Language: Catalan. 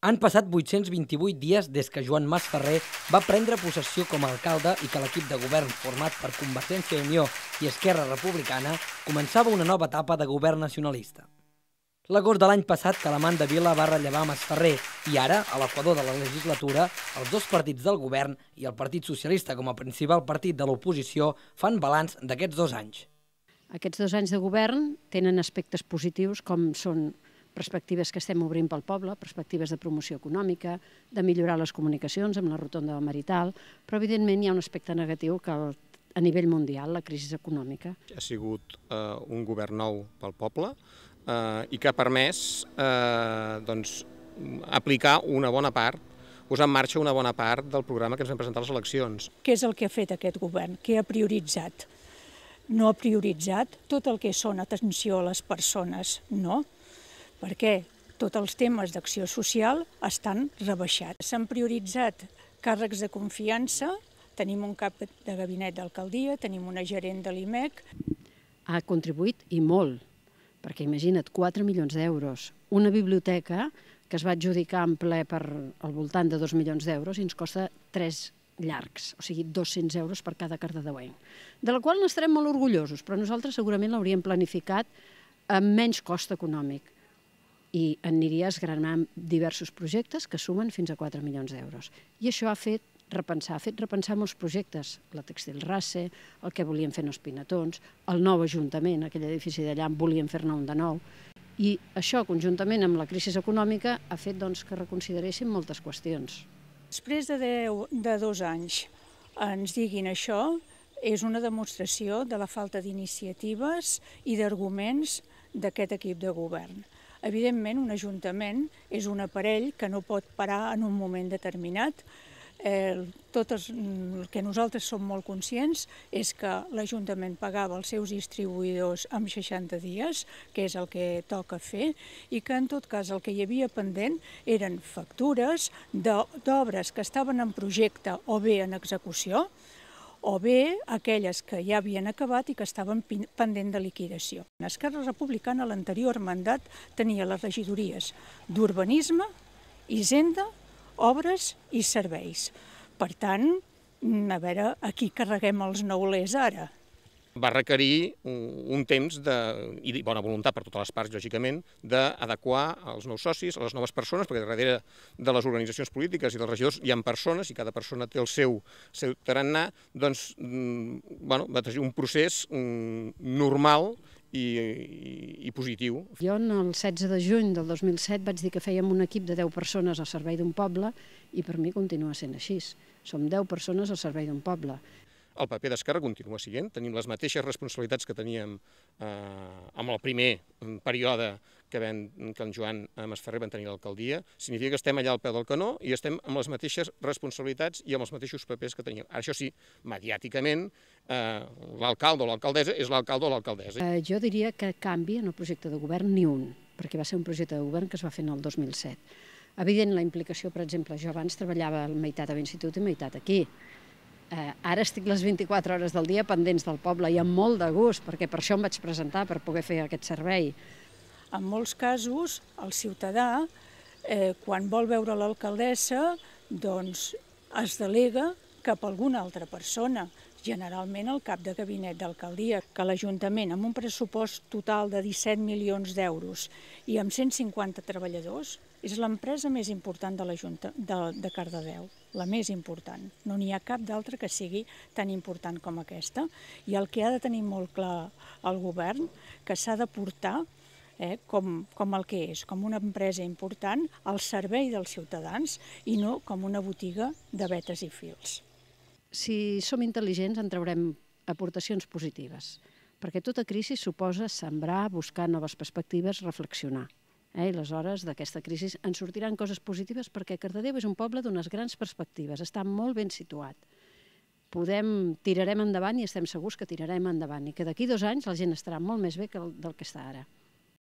Han passat 828 dies des que Joan Masferrer va prendre possessió com a alcalde i que l'equip de govern format per Convergència i Unió i Esquerra Republicana començava una nova etapa de govern nacionalista. L'agost de l'any passat, Calamanda Vila va rellevar Masferrer i ara, a l'equador de la legislatura, els dos partits del govern i el Partit Socialista com a principal partit de l'oposició fan balanç d'aquests 2 anys. Aquests 2 anys de govern tenen aspectes positius com són perspectives que estem obrint pel poble, perspectives de promoció econòmica, de millorar les comunicacions amb la rotonda del Marital, però evidentment hi ha un aspecte negatiu que a nivell mundial, la crisi econòmica. Ha sigut un govern nou pel poble i que ha permès aplicar una bona part, posar en marxa una bona part del programa que ens vam presentar a les eleccions. Què és el que ha fet aquest govern? Què ha prioritzat? No ha prioritzat tot el que són atenció a les persones, no? Perquè tots els temes d'acció social estan rebaixats. S'han prioritzat càrrecs de confiança, tenim un cap de gabinet d'alcaldia, tenim una gerent de l'IMEC. Ha contribuït i molt, perquè imagina't, 4 milions d'euros, una biblioteca que es va adjudicar en ple per al voltant de 2 milions d'euros i ens costa 3 llargs, o sigui 200 euros per cada cardedeuenc, de la qual n'estarem molt orgullosos, però nosaltres segurament l'hauríem planificat amb menys cost econòmic. I aniria esgranant diversos projectes que sumen fins a 4 milions d'euros. I això ha fet repensar molts projectes, la Tèxtil Race, el que volien fer en els Pinatons, el nou Ajuntament, aquell edifici d'allà, volien fer-ne un de nou. I això, conjuntament amb la crisi econòmica, ha fet que reconsideréssim moltes qüestions. Després de 2 anys ens diguin això, és una demostració de la falta d'iniciatives i d'arguments d'aquest equip de govern. Evidentment, un ajuntament és un aparell que no pot parar en un moment determinat. El que nosaltres som molt conscients és que l'Ajuntament pagava els seus distribuïdors en 60 dies, que és el que toca fer, i que en tot cas el que hi havia pendent eren factures d'obres que estaven en projecte o bé en execució, o bé aquelles que ja havien acabat i que estaven pendent de liquidació. Esquerra Republicana, a l'anterior mandat, tenia les regidories d'Urbanisme, Hisenda, Obres i Serveis. Per tant, a veure a qui carreguem els neulers ara. Va requerir un temps i bona voluntat per totes les parts, lògicament, d'adequar els nous socis, a les noves persones, perquè darrere de les organitzacions polítiques i dels regidors hi ha persones i cada persona té el seu tarannà, doncs va tenir un procés normal i positiu. Jo, el 16 de juny del 2007, vaig dir que fèiem un equip de 10 persones al servei d'un poble i per mi continua sent així. Som 10 persones al servei d'un poble. El paper d'Esquerra continua sent, tenim les mateixes responsabilitats que teníem amb el primer període que en Joan Masferrer van tenir l'alcaldia. Significa que estem allà al peu del canó i estem amb les mateixes responsabilitats i amb els mateixos papers que teníem. Ara, això sí, mediàticament, l'alcalde o l'alcaldessa és l'alcalde o l'alcaldessa. Jo diria que canvi en el projecte de govern ni un, perquè va ser un projecte de govern que es va fer en el 2007. Evident, la implicació, per exemple, jo abans treballava meitat a l'institut i meitat aquí. Ara estic les 24 hores del dia pendents del poble i amb molt de gust, perquè per això em vaig presentar, per poder fer aquest servei. En molts casos, el ciutadà, quan vol veure l'alcaldessa, doncs es delega cap a alguna altra persona, generalment el cap de gabinet d'alcaldia, que l'Ajuntament, amb un pressupost total de 17 milions d'euros i amb 150 treballadors, és l'empresa més important de Cardedeu, la més important. No n'hi ha cap d'altra que sigui tan important com aquesta. I el que ha de tenir molt clar el govern, que s'ha de portar com el que és, com una empresa important al servei dels ciutadans i no com una botiga de vetes i fils. Si som intel·ligents en traurem aportacions positives, perquè tota crisi suposa sembrar, buscar noves perspectives, reflexionar. I aleshores d'aquesta crisi en sortiran coses positives perquè Cardedeu és un poble d'unes grans perspectives, està molt ben situat. Tirarem endavant i estem segurs que tirarem endavant i que d'aquí 2 anys la gent estarà molt més bé del que està ara.